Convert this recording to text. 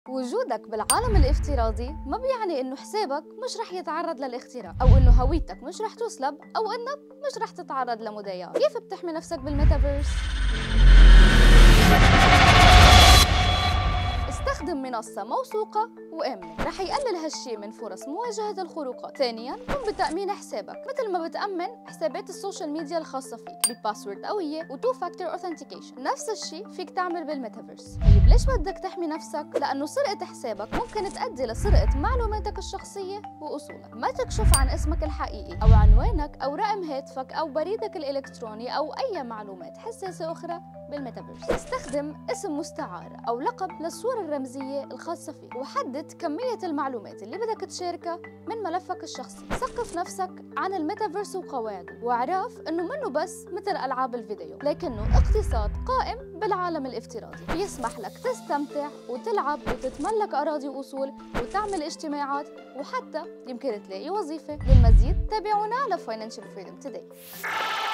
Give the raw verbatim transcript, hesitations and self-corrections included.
وجودك بالعالم الافتراضي ما بيعني إنه حسابك مش رح يتعرض للاختراق، أو إنه هويتك مش رح تسلب، أو إنك مش رح تتعرض لمضايقة. كيف بتحمي نفسك بالميتافيرس؟ استخدم منصة موثوقة وآمنة، رح يقلل هالشي من فرص مواجهة الخروقات. ثانياً، قم بتأمين حسابك مثل ما بتأمن حسابات السوشيال ميديا الخاصة فيك بباسورد قوية وتو فاكتور اوثنتيكيشن. نفس الشي فيك تعمل بالميتافيرس. طيب ليش بدك تحمي نفسك؟ لأنه سرقة حسابك ممكن تؤدي لسرقة معلوماتك الشخصية وأصولك. ما تكشف عن اسمك الحقيقي أو عنوانك أو رقم هاتفك أو بريدك الإلكتروني أو أي معلومات حساسة أخرى بالميتافيرس. استخدم اسم مستعار أو لقب للصورة الرمزية الخاصة فيك، وحدد كمية المعلومات اللي بدك تشاركها من ملفك الشخصي. ثقف نفسك عن الميتافيرس وقواعده، واعرف إنه منه بس مثل ألعاب الفيديو، لكنه اقتصاد قائم بالعالم الافتراضي بيسمح لك تستمتع وتلعب وتتملك أراضي وأصول وتعمل اجتماعات، وحتى يمكن تلاقي وظيفة. للمزيد تابعونا على Financial Freedom Today.